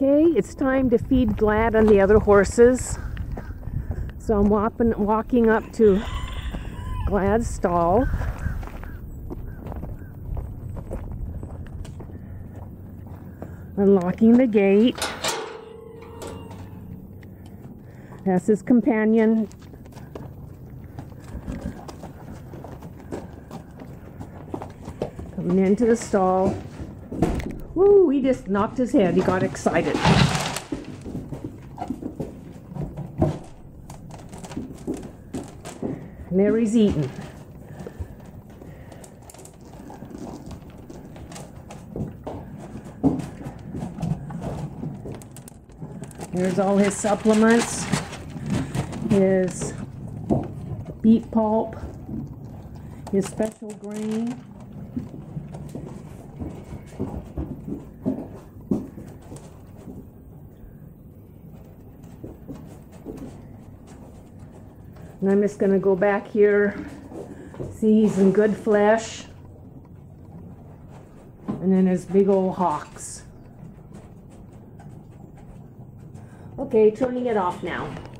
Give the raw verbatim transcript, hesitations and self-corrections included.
Okay, it's time to feed Glad and the other horses. So I'm walking, walking up to Glad's stall. Unlocking the gate. That's his companion. Coming into the stall. Woo, he just knocked his head. He got excited. And there he's eating. There's all his supplements, his beet pulp, his special grain. And I'm just going to go back here, see he's in good flesh, and then his big old hocks. Okay, turning it off now.